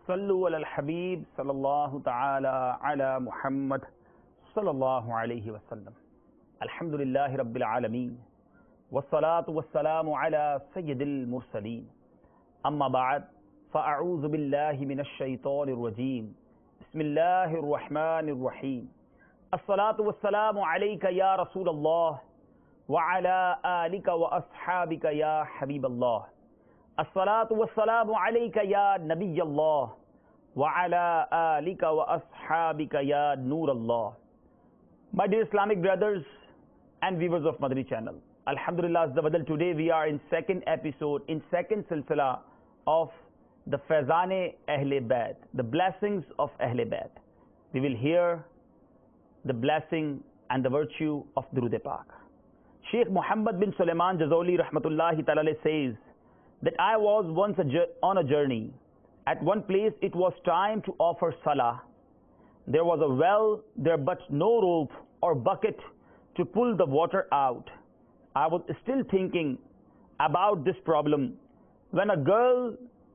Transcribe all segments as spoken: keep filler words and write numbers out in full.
صلو علی الحبیب صلی اللہ تعالی علی محمد صلی اللہ علیہ وسلم. الحمدللہ رب العالمین والصلاة والسلام علی سید المرسلین. اما بعد فاعوذ باللہ من الشیطان الرجیم. بسم اللہ الرحمن الرحیم. الصلاة والسلام علیک یا رسول اللہ وعلی آلک واصحابک یا حبیب اللہ. الصلاة والسلام علیک یا نبی اللہ وعلی آلک واصحابک یا نور اللہ. My dear Islamic brothers and viewers of Madani channel, Alhamdulillah Azza wa Jal, today we are in second episode, in second silsila of the Faizane Ahle Bayt, the blessings of Ahle Bayt. We will hear the blessing and the virtue of Durud Pak. Sheikh Muhammad bin Sulaiman Jazoli Rahmatullahi Ta'ala says that I was once a on a journey. At one place it was time to offer salah. There was a well there, but no rope or bucket to pull the water out. I was still thinking about this problem when a girl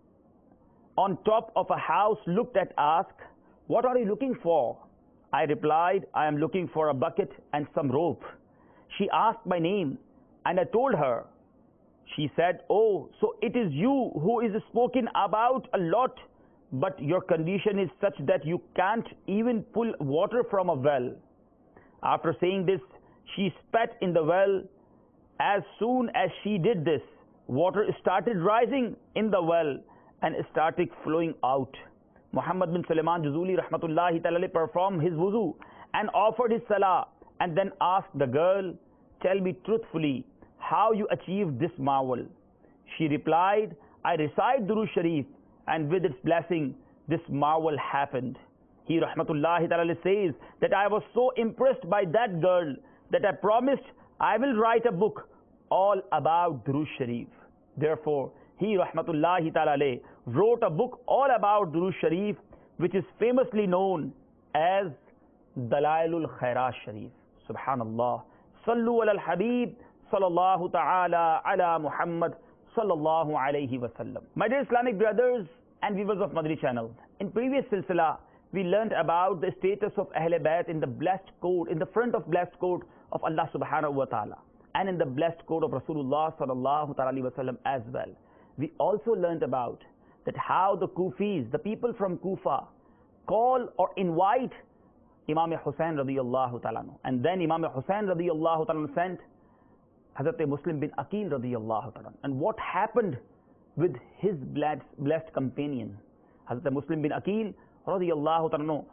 on top of a house looked at us. What are you looking for? I replied, I am looking for a bucket and some rope. She asked my name and I told her. She said, oh, so it is you who is spoken about a lot, but your condition is such that you can't even pull water from a well. After saying this, she spat in the well. As soon as she did this, water started rising in the well and started flowing out. Muhammad bin Sulaiman Jazuli Rahmatullahi Ta'ala performed his wuzu and offered his salah and then asked the girl, tell me truthfully, how you achieved this marvel? She replied, I recite Durood Sharif and with its blessing this marvel happened. He Rahmatullahi Ta'ala says that I was so impressed by that girl that I promised I will write a book all about Durood Sharif. Therefore, he Rahmatullahi Ta'ala wrote a book all about Durood Sharif, which is famously known as Dalailul Khairat Sharif. Subhanallah. Sallu ala al-Habib sallallahu ta'ala ala Muhammad sallallahu alayhi wa sallam. My dear Islamic brothers and viewers of Madani channel, in previous silsila we learned about the status of Ahle Bayt in the blessed court, in the front of blessed court of Allah subhanahu wa ta'ala, and in the blessed court of Rasulullah sallallahu ta'ala alayhi wa sallam as well. We also learned about that how the Kufis, the people from Kufa, call or invite Imam Hussain radiyallahu ta'ala, and then Imam Hussain radiyallahu ta'ala sent Hazrat Muslim bin Aqil radiyallahu ta'ala. And what happened with his blessed, blessed companion? Hazrat Muslim bin Aqil radiyallahu ta'ala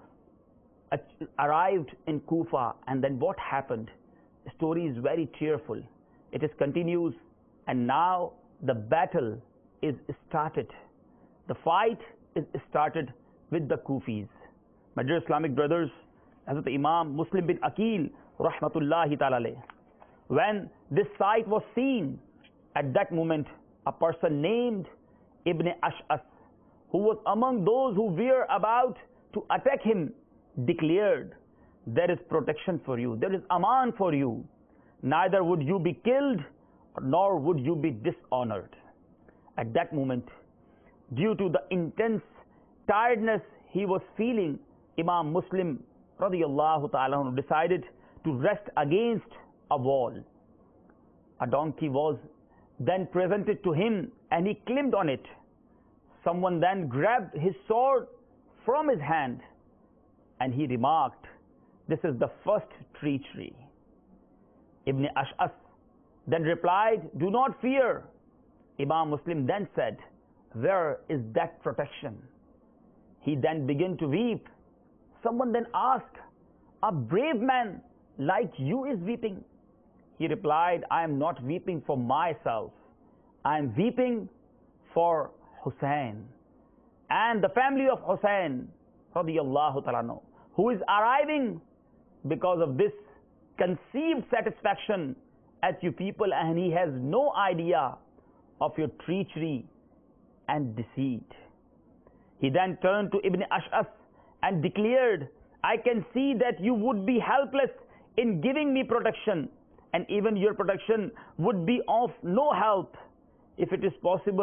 arrived in Kufa, and then what happened? The story is very tearful. It is continues, and now the battle is started. The fight is started with the Kufis. My dear Islamic brothers, Hazrat Imam Muslim bin Aqil rahmatullahi ta'ala, when this sight was seen, at that moment a person named Ibn Ash'as, who was among those who were about to attack him, declared, there is protection for you, there is aman for you, neither would you be killed nor would you be dishonored. At that moment, due to the intense tiredness he was feeling, Imam Muslim radiyallahu ta'ala decided to rest against a wall. A donkey was then presented to him and he climbed on it. Someone then grabbed his sword from his hand and he remarked, this is the first treachery. Ibn Ash'as then replied, do not fear. Imam Muslim then said, where is that protection? He then began to weep. Someone then asked, a brave man like you is weeping? He replied, I am not weeping for myself. I am weeping for Hussain and the family of Hussain radiyallahu ta'ala, who is arriving because of this conceived satisfaction at you people, and he has no idea of your treachery and deceit. He then turned to Ibn Ash'as and declared, I can see that you would be helpless in giving me protection, and even your protection would be of no help. If it is possible,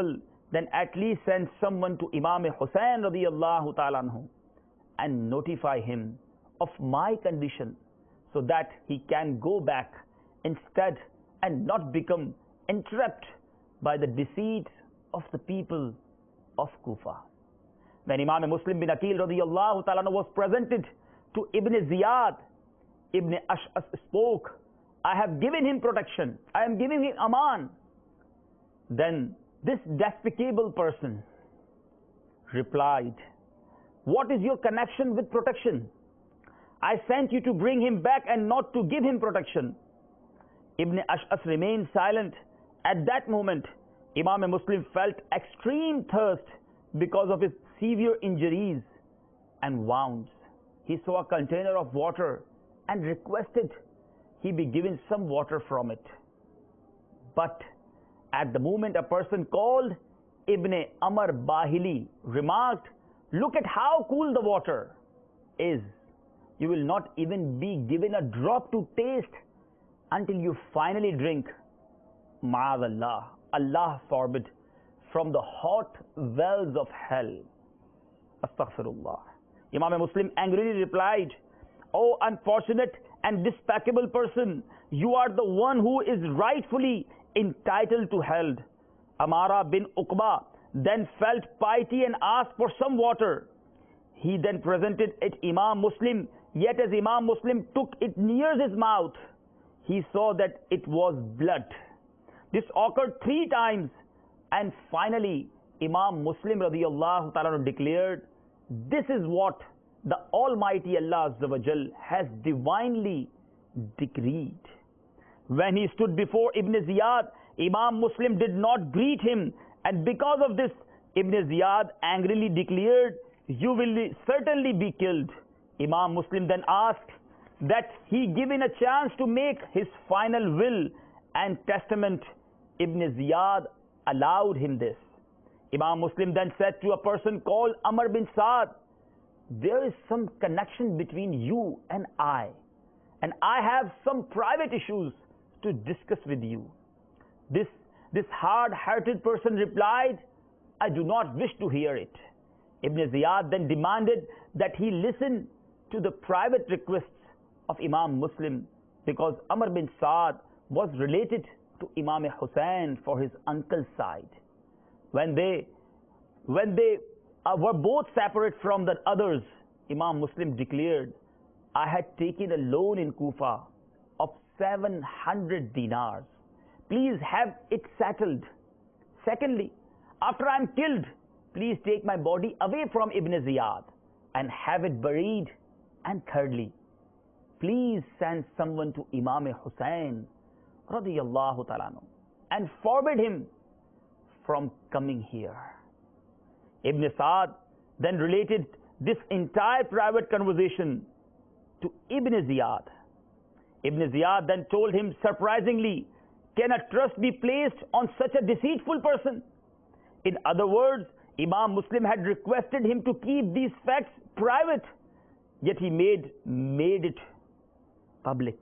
then at least send someone to Imam Hussain radiyallahu ta'ala anhu and notify him of my condition so that he can go back instead and not become entrapped by the deceit of the people of Kufa. When Imam Muslim bin Aqil radiyallahu ta'ala anhu was presented to Ibn Ziyad, Ibn Ash'as spoke, I have given him protection, I am giving him aman. Then this despicable person replied, what is your connection with protection? I sent you to bring him back and not to give him protection. Ibn Ash'as remained silent. At that moment, Imam Muslim felt extreme thirst because of his severe injuries and wounds. He saw a container of water and requested he be given some water from it. But at the moment, a person called Ibn Amr Bahili remarked, look at how cool the water is. You will not even be given a drop to taste until you finally drink. Ma'adallah, Allah forbid, from the hot wells of hell. Astaghfirullah. Imam Muslim angrily replied, O unfortunate and despicable person, you are the one who is rightfully entitled to hell. Amara bin Uqba then felt piety and asked for some water. He then presented it Imam Muslim, yet as Imam Muslim took it near his mouth, he saw that it was blood. This occurred three times, and finally Imam Muslim radiyallahu ta'ala declared, this is what the Almighty Allah Azza wa Jal has divinely decreed. When he stood before Ibn Ziyad, Imam Muslim did not greet him, and because of this, Ibn Ziyad angrily declared, you will certainly be killed. Imam Muslim then asked that he given a chance to make his final will and testament. Ibn Ziyad allowed him this. Imam Muslim then said to a person called Amr bin Saad, there is some connection between you and I, and I have some private issues to discuss with you. This, this hard-hearted person replied, I do not wish to hear it. Ibn Ziyad then demanded that he listen to the private requests of Imam Muslim, because Amr bin Saad was related to Imam Hussain for his uncle's side. When they, when they uh, were both separate from the others, Imam Muslim declared, I had taken a loan in Kufa of seven hundred dinars. Please have it settled. Secondly, after I am killed, please take my body away from Ibn Ziyad and have it buried. And thirdly, please send someone to Imam Hussain radiyallahu ta'ala anhu and forbid him from coming here. Ibn Saad then related this entire private conversation to Ibn Ziyad. Ibn Ziyad then told him, surprisingly, can a trust be placed on such a deceitful person? In other words, Imam Muslim had requested him to keep these facts private, yet he made, made it public.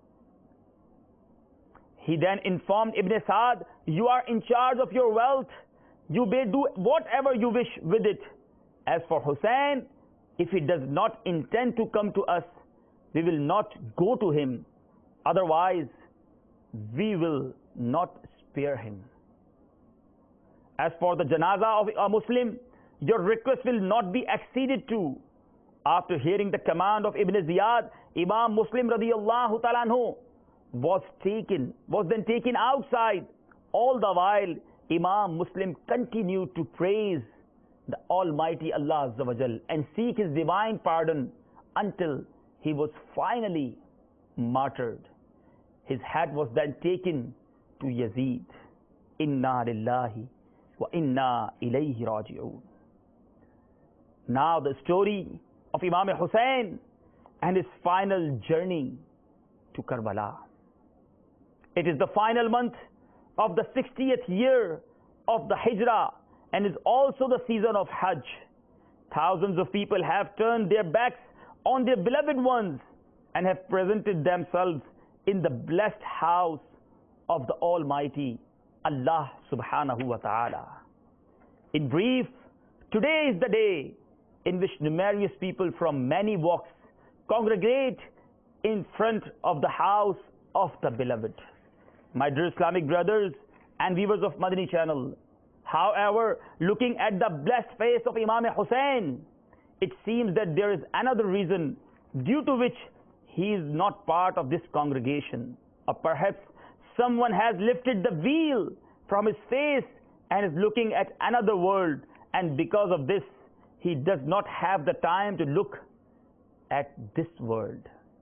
He then informed Ibn Saad, you are in charge of your wealth. You may do whatever you wish with it. As for Hussain, if he does not intend to come to us, we will not go to him. Otherwise, we will not spare him. As for the janazah of a Muslim, your request will not be acceded to. After hearing the command of Ibn Ziyad, Imam Muslim radiyallahu ta'ala anhu was taken, was then taken outside. All the while, Imam Muslim continued to praise the Almighty Allah Azza wa Jal and seek His divine pardon until he was finally martyred. His head was then taken to Yazid. Inna lillahi wa inna ilayhi raji'un. Now the story of Imam Hussain and his final journey to Karbala. It is the final month of the sixtieth year of the Hijrah and is also the season of Hajj. Thousands of people have turned their backs on their beloved ones and have presented themselves in the blessed house of the Almighty Allah subhanahu wa ta'ala. In brief, today is the day in which numerous people from many walks congregate in front of the house of the Beloved. My dear Islamic brothers and viewers of Madani channel, however, looking at the blessed face of Imam Hussain, it seems that there is another reason due to which he is not part of this congregation. Or perhaps someone has lifted the veil from his face and is looking at another world, and because of this, he does not have the time to look at this world.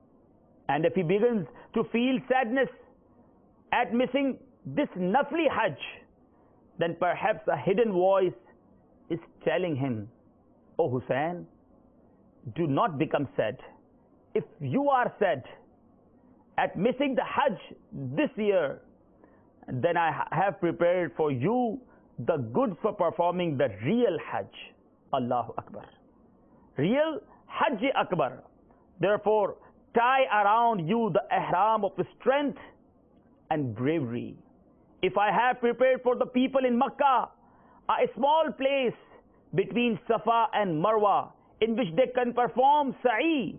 And if he begins to feel sadness at missing this Nafli Hajj, then perhaps a hidden voice is telling him, "Oh Hussain, do not become sad. If you are sad at missing the Hajj this year, then I have prepared for you the goods for performing the real Hajj." Allahu Akbar. Real Hajj Akbar. Therefore, tie around you the ihram of strength and bravery. If I have prepared for the people in Makkah a small place between Safa and Marwa in which they can perform sa'i,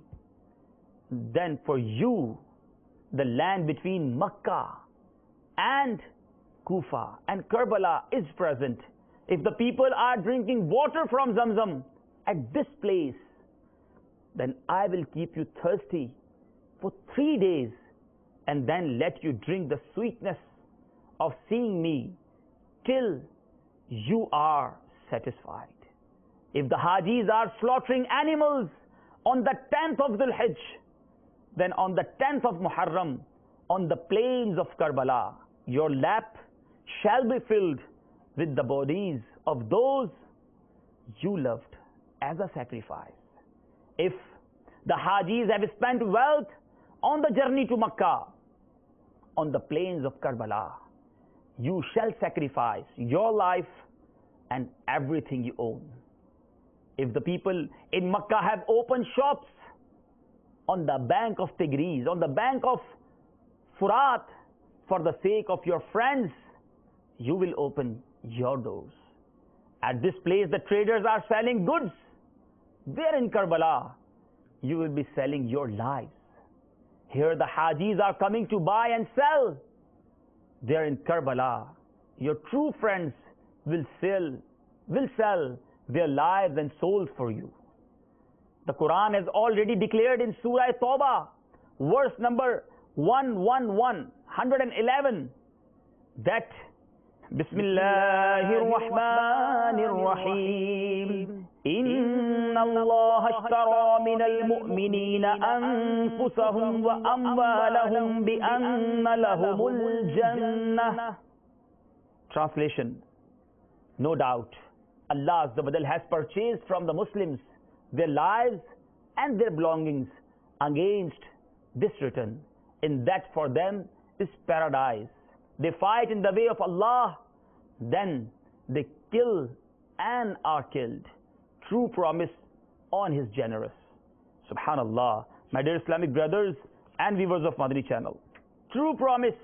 then for you the land between Makkah and Kufa and Karbala is present. If the people are drinking water from Zamzam at this place, then I will keep you thirsty for three days and then let you drink the sweetness of seeing me till you are satisfied. If the Hajis are slaughtering animals on the tenth of Dhul Hijj, then on the tenth of Muharram, on the plains of Karbala, your lap shall be filled with the bodies of those you loved as a sacrifice. If the Hajis have spent wealth on the journey to Makkah, on the plains of Karbala, you shall sacrifice your life and everything you own. If the people in Makkah have opened shops on the bank of Tigris, on the bank of Furat, for the sake of your friends, you will open your doors. At this place, the traders are selling goods. There in Karbala, you will be selling your lives. Here the Hajis are coming to buy and sell. There in Karbala, your true friends will sell, will sell their lives and souls for you. The Quran has already declared in Surah Tawbah, verse number one eleven, one eleven, that Bismillahir Rahmanir Rahim, Inna Allah ashtara minal mu'minina anfusahum wa amwalahum bi anna lahumul jannah. Translation: no doubt, Allah Azza wa Jal has purchased from the Muslims their lives and their belongings against this return, in that for them is paradise. They fight in the way of Allah, then they kill and are killed. True promise on His generous. Subhanallah. My dear Islamic brothers and viewers of Madani channel, true promise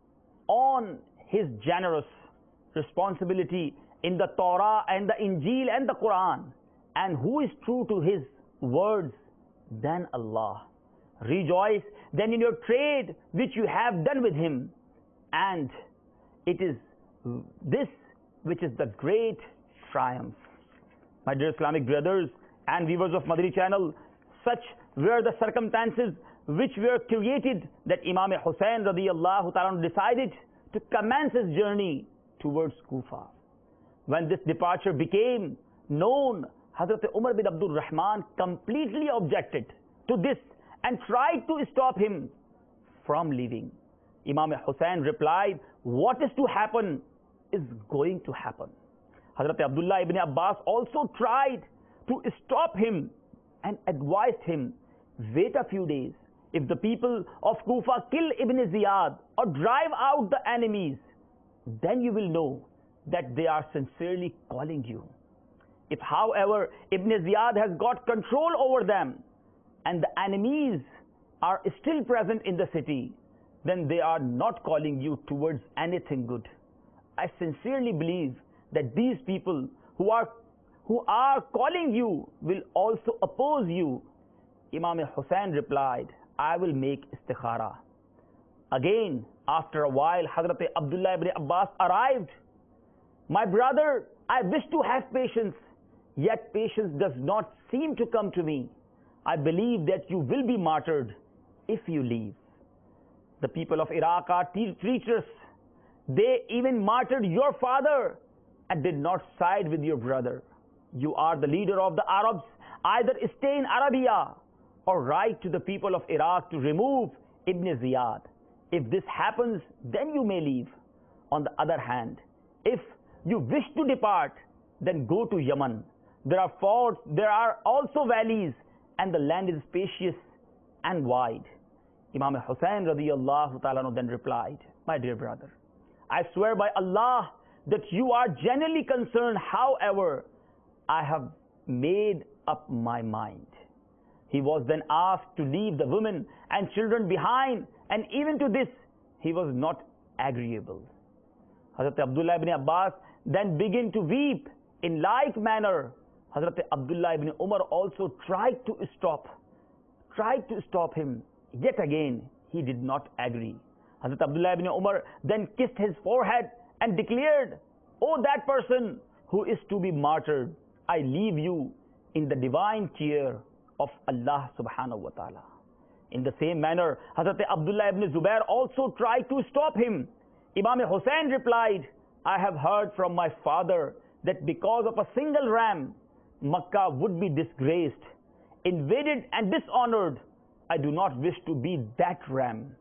on His generous responsibility in the Torah and the Injil and the Quran. And who is true to His words than Allah? Rejoice then in your trade which you have done with Him. And it is this which is the great triumph. My dear Islamic brothers and viewers of Madani channel, such were the circumstances which were created that Imam Hussain radiyallahu ta'ala decided to commence his journey towards Kufa. When this departure became known, Hazrat Umar bin Abdul Rahman completely objected to this and tried to stop him from leaving. Imam Hussain replied, "What is to happen is going to happen." Hazrat Abdullah ibn Abbas also tried to stop him and advised him, "Wait a few days. If the people of Kufa kill Ibn Ziyad or drive out the enemies, then you will know that they are sincerely calling you. If, however, Ibn Ziyad has got control over them and the enemies are still present in the city, then they are not calling you towards anything good. I sincerely believe that these people who are, who are calling you will also oppose you. Imam Hussain replied, I will make istikhara. Again, after a while, Hazrat Abdullah ibn Abbas arrived. My brother, I wish to have patience, yet patience does not seem to come to me. I believe that you will be martyred if you leave. The people of Iraq are treacherous. They even martyred your father and did not side with your brother. You are the leader of the Arabs. Either stay in Arabia or write to the people of Iraq to remove Ibn Ziyad. If this happens, then you may leave. On the other hand, if you wish to depart, then go to Yemen. There are forts, there are also valleys, and the land is spacious and wide. Imam Hussain radiyallahu ta'ala then replied, my dear brother, I swear by Allah that you are genuinely concerned. However, I have made up my mind. He was then asked to leave the women and children behind, and even to this, he was not agreeable. Hazrat Abdullah ibn Abbas then began to weep. In like manner, Hazrat Abdullah ibn Umar also tried to stop, tried to stop him. Yet again, he did not agree. Hazrat Abdullah ibn Umar then kissed his forehead and declared, O that person who is to be martyred, I leave you in the divine care of Allah subhanahu wa ta'ala. In the same manner, Hazrat Abdullah ibn Zubair also tried to stop him. Imam Hussain replied, I have heard from my father that because of a single ram, Makkah would be disgraced, invaded and dishonored. I do not wish to be that ram.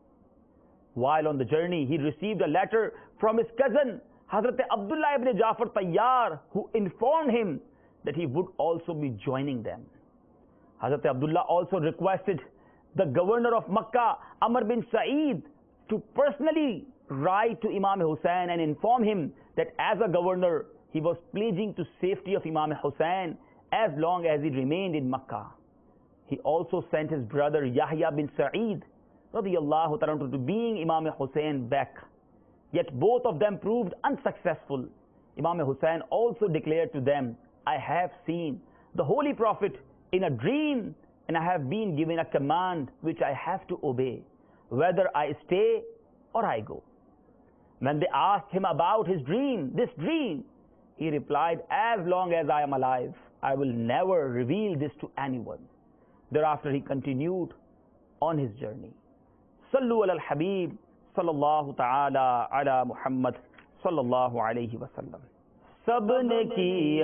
While on the journey, he received a letter from his cousin, Hazrat Abdullah ibn Jafar Tayyar, who informed him that he would also be joining them. Hazrat Abdullah also requested the governor of Makkah, Amr bin Sa'id, to personally write to Imam Hussain and inform him that as a governor, he was pledging to safety of Imam Hussain as long as he remained in Makkah. He also sent his brother Yahya bin Sa'id radiyallahu ta'ala to being Imam Hussain back. Yet both of them proved unsuccessful. Imam Hussain also declared to them, I have seen the Holy Prophet in a dream, and I have been given a command which I have to obey, whether I stay or I go. When they asked him about his dream, this dream, he replied, as long as I am alive, I will never reveal this to anyone. Thereafter he continued on his journey. Sallu ala al-Habib, sallallahu ta'ala ala Muhammad, sallallahu alayhi wa sallam. سب نے کی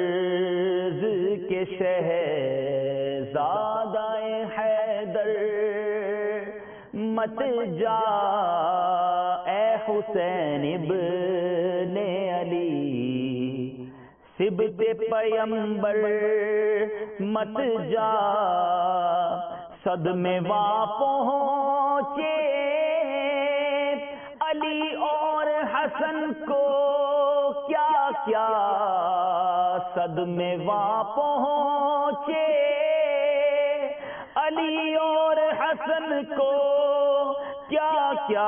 عرض کے شہزادہ حیدر مت جا اے حسین ابن علی سبط پیمبر مت جا صدمے وہاں پہنچے علی اور حسن کو کیا کیا صدمے وہاں پہنچے علی اور حسن کو کیا کیا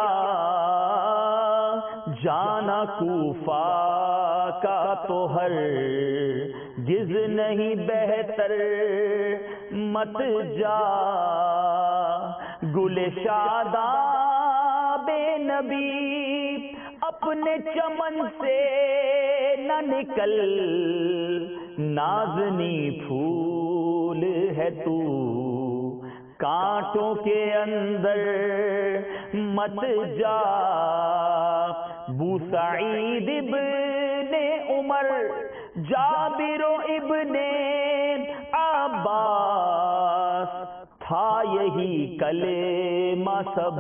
جانا کوفہ کا تو ہر گز نہیں بہتر مت جا گل شاداب نبی اپنے چمن سے نہ نکل نازنی پھول ہے تو کانٹوں کے اندر مت جا بو سعید ابن عمر جابر ابن عباس تھا یہی کلمہ سب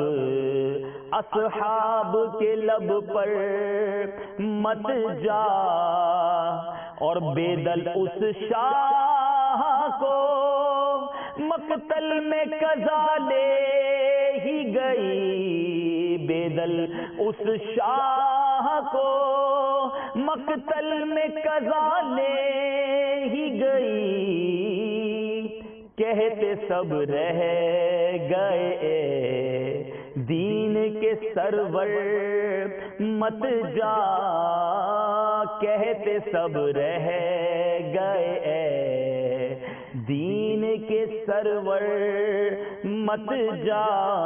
اصحاب کے لب پر مت جا اور بے دل اس شاہ کو مقتل میں قضا لے ہی گئی بے دل اس شاہ کو مقتل میں قضا لے ہی گئی کہتے سب رہ گئے دین کے سرور مت جا کہتے سب رہ گئے، دین کے سرور مت جا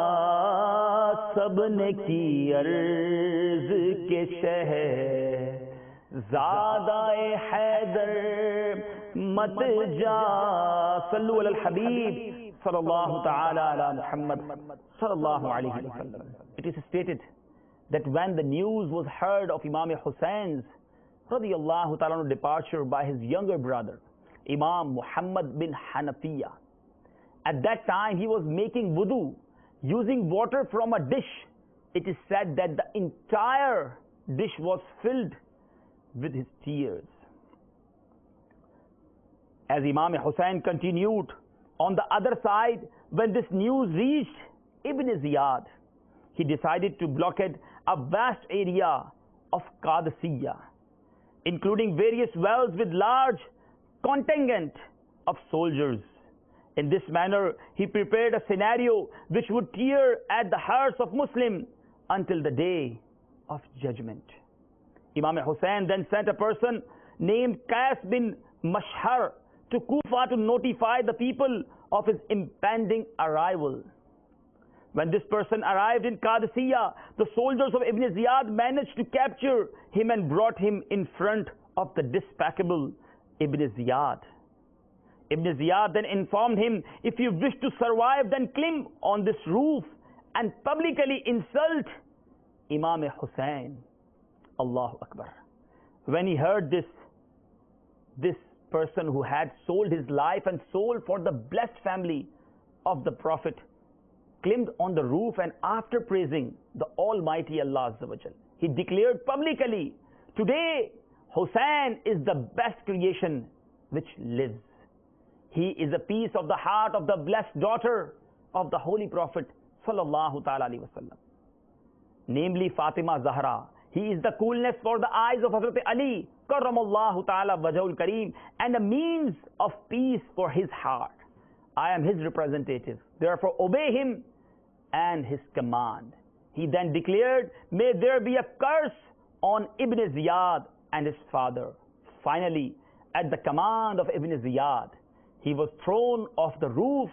سب نے کی عرض کے شہر، زادہ حیدر مت جا، صلو علی الحبیب صلی اللہ تعالی علی محمد صلی اللہ علیہ وسلم. It is stated that when the news was heard of Imam Husain's radiyallahu ta'ala departure by his younger brother, Imam Muhammad bin Hanafiya, at that time he was making wudu using water from a dish. It is said that the entire dish was filled with his tears. As Imam Hussain continued, on the other side, when this news reached Ibn Ziyad, he decided to blockade a vast area of Qadisiyah, including various wells with large contingent of soldiers. In this manner, he prepared a scenario which would tear at the hearts of Muslims until the day of judgment. Imam Hussain then sent a person named Qais bin Mashhar to Kufa to notify the people of his impending arrival. When this person arrived in Qadisiyah, the soldiers of Ibn Ziyad managed to capture him and brought him in front of the despicable Ibn Ziyad. Ibn Ziyad then informed him, if you wish to survive, then climb on this roof and publicly insult Imam Hussain. Allahu Akbar. When he heard this, this person who had sold his life and soul for the blessed family of the Prophet climbed on the roof, and after praising the Almighty Allah Azza wa Jal, he declared publicly, today Hussain is the best creation which lives. He is a piece of the heart of the blessed daughter of the Holy Prophet Sallallahu Ta'ala Alaihi Wasallam, namely Fatima Zahra. He is the coolness for the eyes of Hazrat Ali Karramallahu Ta'ala Wajhul Kareem, and a means of peace for his heart. I am his representative, therefore obey him and his command. He then declared, may there be a curse on Ibn Ziyad and his father. Finally, at the command of Ibn Ziyad, he was thrown off the roof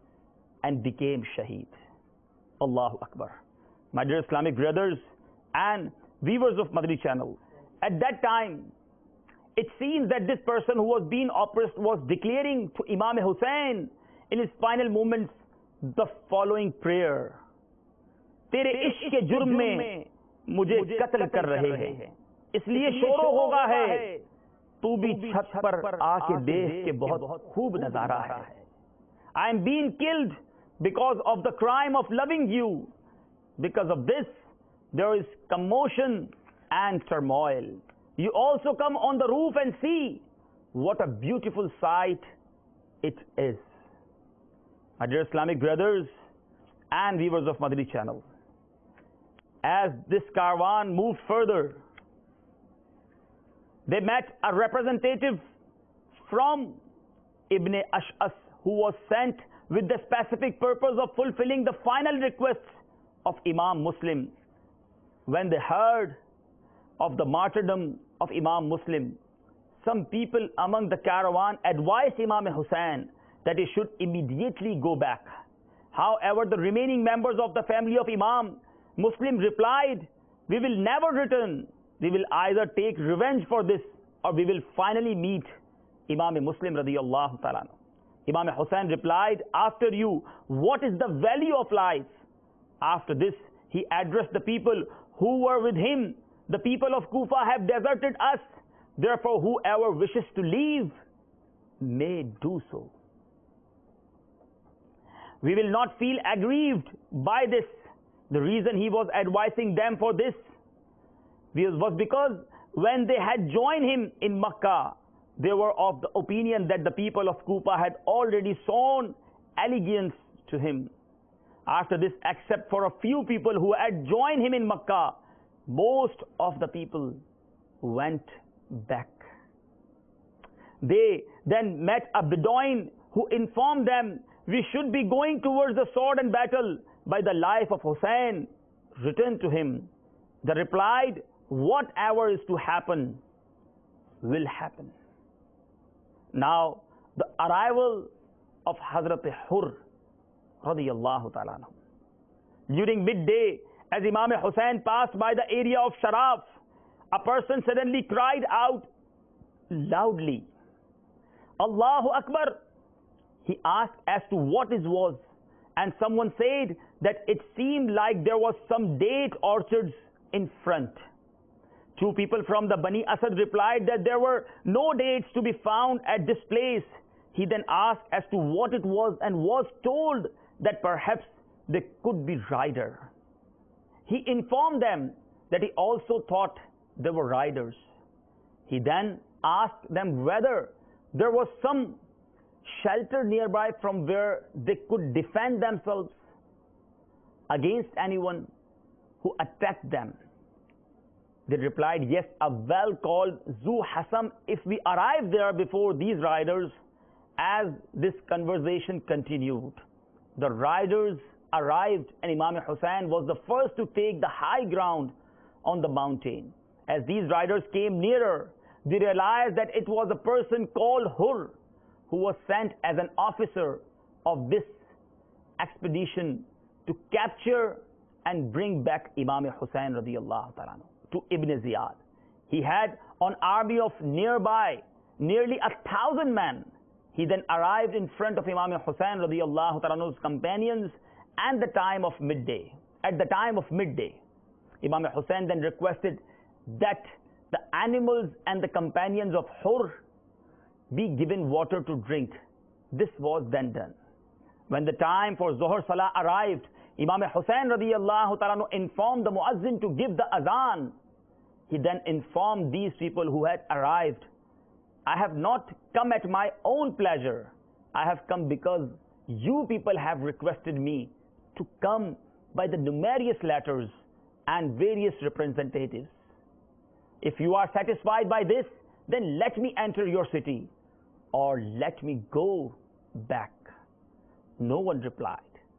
and became shaheed. Allahu Akbar. My dear Islamic brothers and viewers of Madani channel, at that time, it seems that this person who was being oppressed was declaring to Imam Hussain in his final moments the following prayer: تیرے عشق کے جرم میں مجھے قتل کر رہے ہیں، اس لیے شور و غوغا ہے، تو بھی چھت پر آ کے دیکھ کے بہت خوب نظارہ ہے. I am being killed because of the crime of loving you. Because of this, there is commotion and turmoil. You also come on the roof and see what a beautiful sight it is. My dear Islamic brothers and viewers of Madani channel, as this caravan moved further, they met a representative from Ibn Ash'as who was sent with the specific purpose of fulfilling the final requests of Imam Muslim. When they heard of the martyrdom of Imam Muslim, some people among the caravan advised Imam Hussain that he should immediately go back. However, the remaining members of the family of Imam Muslim replied, we will never return. We will either take revenge for this or we will finally meet Imam Muslim radiyallahu ta'ala. Imam Hussain replied, after you, what is the value of life? After this, he addressed the people who were with him. The people of Kufa have deserted us. Therefore, whoever wishes to leave may do so. We will not feel aggrieved by this. The reason he was advising them for this was because when they had joined him in Makkah, they were of the opinion that the people of Kufa had already shown allegiance to him. After this, except for a few people who had joined him in Makkah, most of the people went back. They then met a Bedouin who informed them, we should be going towards the sword and battle. by the life of Hussein returned to him. They replied, whatever is to happen will happen. Now, the arrival of Hazrat Hur radiyallahu ta'ala anhu. During midday, as Imam Hussein passed by the area of Sharaf, a person suddenly cried out loudly, Allahu Akbar. He asked as to what it was, and someone said that it seemed like there was some date orchards in front. Two people from the Bani Asad replied that there were no dates to be found at this place. He then asked as to what it was and was told that perhaps they could be rider. He informed them that he also thought they were riders. He then asked them whether there was some shelter nearby from where they could defend themselves against anyone who attacked them. They replied, yes, a well called Zu Hasam, if we arrive there before these riders. As this conversation continued, the riders arrived and Imam Hussein was the first to take the high ground on the mountain. As these riders came nearer, they realized that it was a person called Hur, who was sent as an officer of this expedition to capture and bring back Imam Hussein radiyallahu ta'ala to Ibn Ziyad. He had an army of nearby nearly a thousand men. He then arrived in front of Imam Hussein radiyallahu ta'ala's companions at the time of midday. At the time of midday, Imam Hussein then requested that the animals and the companions of Hur be given water to drink. This was then done. When the time for Zuhr Salah arrived, Imam Hussein radiyallahu ta'ala informed the Muazzin to give the azan. He then informed these people who had arrived, I have not come at my own pleasure. I have come because you people have requested me to come by the numerous letters and various representatives. If you are satisfied by this, then let me enter your city, or let me go back. No one replied.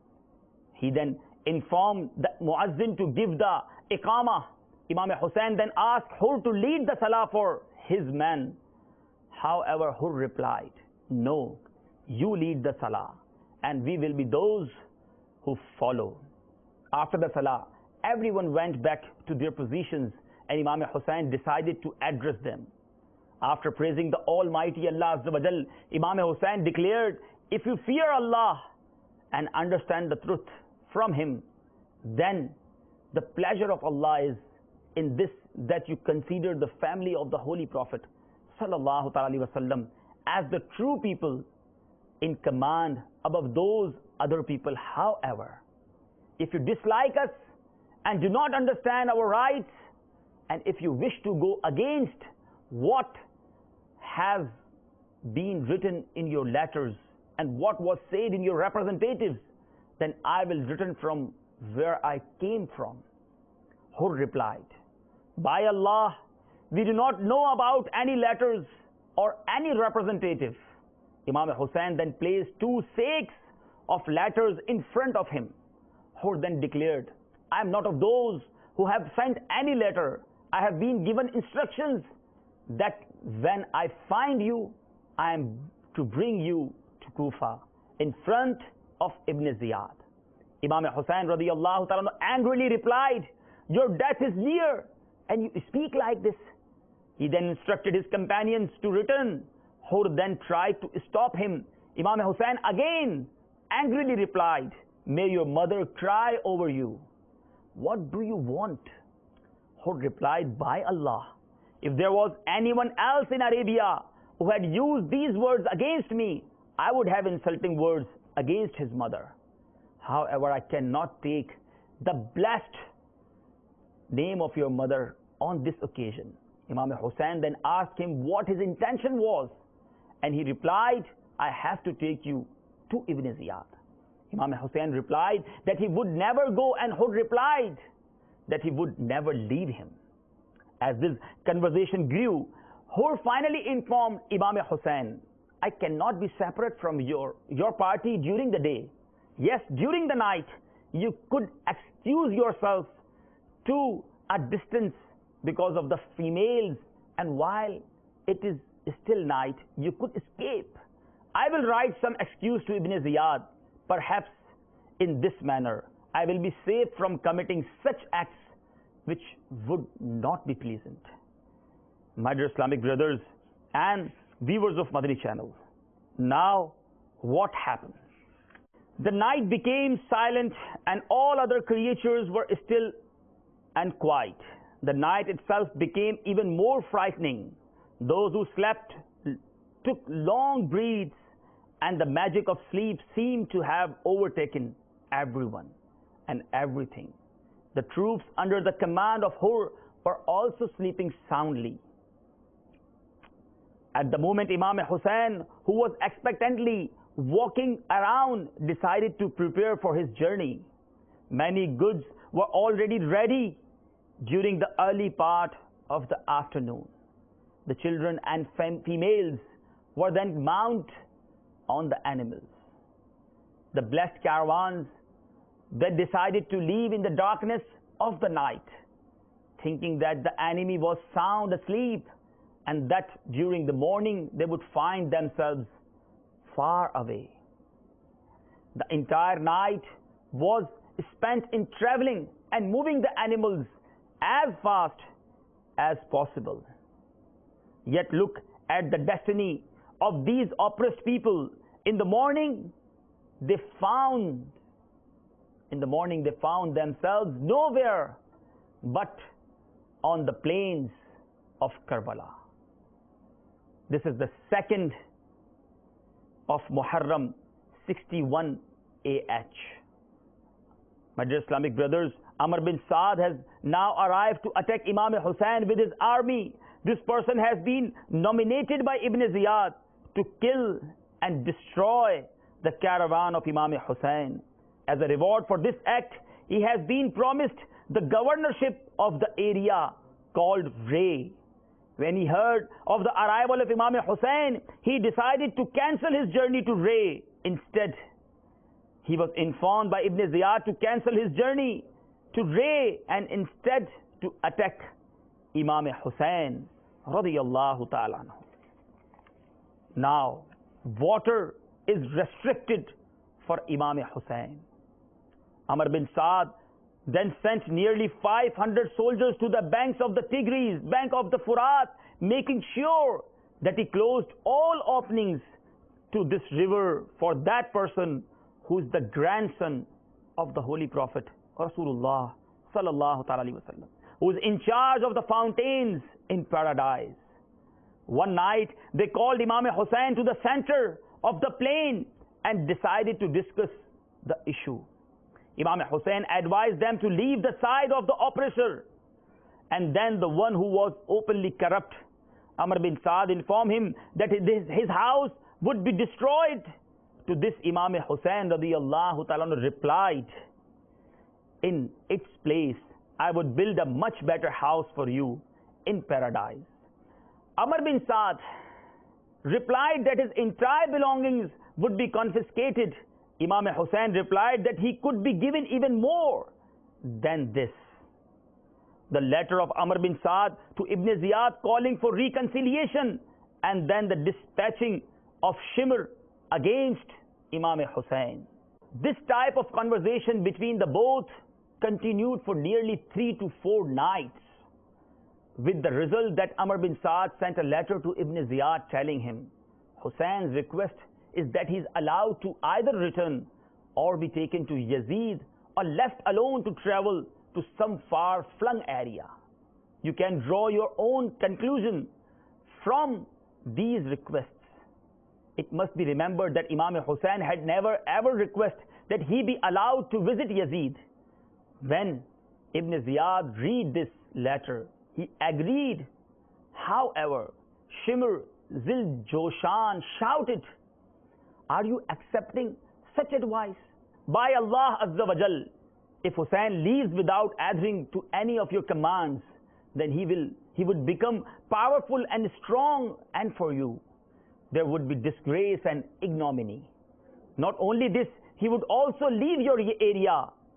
He then informed the Muazzin to give the Iqamah. Imam Hussein then asked Hur to lead the Salah for his men. However, Hur replied, no, you lead the Salah, and we will be those who follow. After the Salah, everyone went back to their positions, and Imam Hussein decided to address them. After praising the Almighty Allah Azza wa Jal, Imam Hussein declared, if you fear Allah and understand the truth from Him, then the pleasure of Allah is in this, that you consider the family of the Holy Prophet sallallahu ta'ala wa sallam as the true people in command above those other people. However, if you dislike us and do not understand our rights, and if you wish to go against what has been written in your letters and what was said in your representatives, then I will return from where I came from. Hur replied, by Allah, we do not know about any letters or any representative. Imam Hussein then placed two sacks of letters in front of him. Hur then declared, I am not of those who have sent any letter. I have been given instructions that when I find you, I am to bring you to Kufa in front of Ibn Ziyad. Imam Hussein radiyallahu ta'ala angrily replied, your death is near and you speak like this. He then instructed his companions to return. Hur then tried to stop him. Imam Hussein again angrily replied, may your mother cry over you. What do you want? Hur replied, by Allah, if there was anyone else in Arabia who had used these words against me, I would have insulting words against his mother. However, I cannot take the blessed name of your mother on this occasion. Imam Hussein then asked him what his intention was, and he replied, I have to take you to Ibn Ziyad. Imam Hussein replied that he would never go, and Hur replied that he would never leave him. As this conversation grew, Hur finally informed Imam Hussein, I cannot be separate from your, your party during the day. Yes, during the night, you could excuse yourself to a distance because of the females, and while it is still night, you could escape. I will write some excuse to Ibn Ziyad. Perhaps in this manner, I will be safe from committing such acts which would not be pleasant. My dear Islamic brothers and viewers of Madani channel, now what happened? The night became silent and all other creatures were still and quiet. The night itself became even more frightening. Those who slept took long breaths, and the magic of sleep seemed to have overtaken everyone and everything. The troops under the command of Hur were also sleeping soundly. At the moment, Imam Hussain, who was expectantly walking around, decided to prepare for his journey. Many goods were already ready during the early part of the afternoon. The children and fem females were then mounted on the animals. The blessed caravans then decided to leave in the darkness of the night, thinking that the enemy was sound asleep and that during the morning they would find themselves far away. The entire night was spent in traveling and moving the animals as fast as possible. Yet look at the destiny of these oppressed people. In the morning, they found, in the morning they found themselves nowhere but on the plains of Karbala. This is the second of Muharram sixty-one A H. My dear Islamic brothers, Amr bin Saad has now arrived to attack Imam Hussain with his army. This person has been nominated by Ibn Ziyad to kill and destroy the caravan of Imam Hussain. As a reward for this act, he has been promised the governorship of the area called Ray. When he heard of the arrival of Imam Hussain, he decided to cancel his journey to Ray. Instead, he was informed by Ibn Ziyad to cancel his journey to Ray and instead to attack Imam Hussain radiyallahu ta'ala anhu. Now, water is restricted for Imam Hussain. Amr bin Saad then sent nearly five hundred soldiers to the banks of the Tigris, bank of the Furat, making sure that he closed all openings to this river for that person who is the grandson of the Holy Prophet Rasulullah sallallahu ta'ala alayhi wa sallam, who is in charge of the fountains in paradise. One night, they called Imam Hussain to the center of the plain and decided to discuss the issue. Imam Hussain advised them to leave the side of the oppressor, and then the one who was openly corrupt, Amr bin Saad, informed him that his house would be destroyed. To this, Imam Hussain radiyallahu ta'ala replied, "In its place, I would build a much better house for you in paradise." Amr bin Saad replied that his entire belongings would be confiscated. Imam Hussain replied that he could be given even more than this. The letter of Amr bin Saad to Ibn Ziyad calling for reconciliation and then the dispatching of Shimr against Imam Hussain. This type of conversation between the both continued for nearly three to four nights, with the result that Amr bin Saad sent a letter to Ibn Ziyad telling him Hussein's request is that he is allowed to either return or be taken to Yazid or left alone to travel to some far-flung area. You can draw your own conclusion from these requests. It must be remembered that Imam Hussain had never ever requested that he be allowed to visit Yazid. When Ibn Ziyad read this letter, he agreed. However, Shimr Zil-Joshan shouted, "Are you accepting such advice? By Allah Azza wa Jal, if Hussain leaves without adhering to any of your commands, then he will he would become powerful and strong, and for you there would be disgrace and ignominy. Not only this, he would also leave your area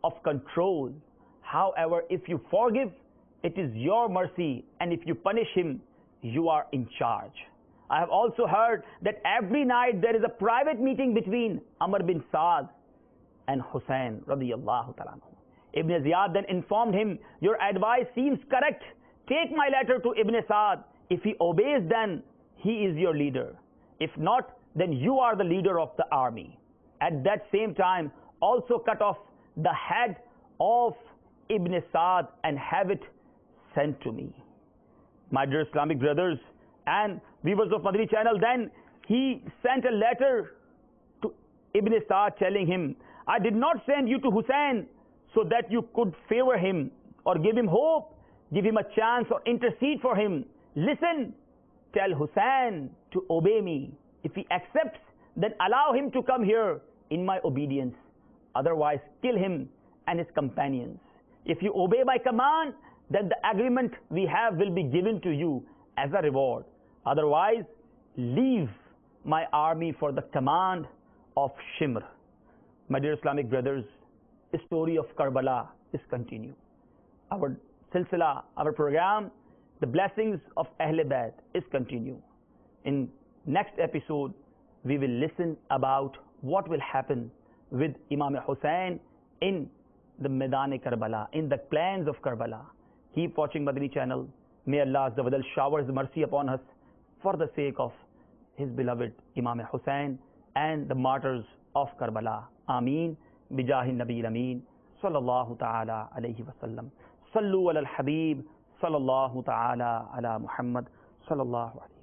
of control. However, if you forgive, it is your mercy, and if you punish him, you are in charge. I have also heard that every night there is a private meeting between Amr bin Saad and Hussein radiyallahu ta'ala anhu. Ibn Ziyad then informed him, your advice seems correct. Take my letter to Ibn Saad. If he obeys, then he is your leader. If not, then you are the leader of the army. At that same time, also cut off the head of Ibn Saad and have it sent to me. My dear Islamic brothers and viewers of Madani channel, then he sent a letter to Ibn Saad telling him, I did not send you to Hussein so that you could favor him or give him hope, give him a chance or intercede for him. Listen, tell Hussein to obey me. If he accepts, then allow him to come here in my obedience. Otherwise, kill him and his companions. If you obey my command, then the agreement we have will be given to you as a reward. Otherwise, leave my army for the command of Shimr. My dear Islamic brothers, the story of Karbala is continued. Our silsila, our program, the blessings of Ahl Bayt is continued. In next episode, we will listen about what will happen with Imam Hussein in the Maidan-e-Karbala, in the plains of Karbala. Keep watching Madani channel. May Allah Azza wa Jal shower His mercy upon us for the sake of His beloved Imam Hussein and the martyrs of Karbala. Ameen. Bijahi Nabi Ameen. Sallallahu ta'ala alayhi wa sallam. Sallu ala al-Habib. Sallallahu ta'ala ala Muhammad. Sallallahu alayhi.